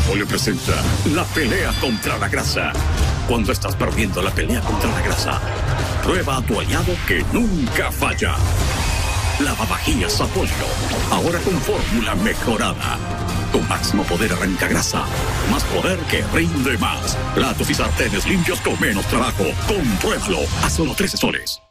Sapolio presenta la pelea contra la grasa. Cuando estás perdiendo la pelea contra la grasa, prueba a tu aliado que nunca falla. Lavavajillas Sapolio, ahora con fórmula mejorada. Con máximo poder arranca grasa, más poder que rinde más. Platos y sartenes limpios con menos trabajo. Compruébalo a solo 13 soles.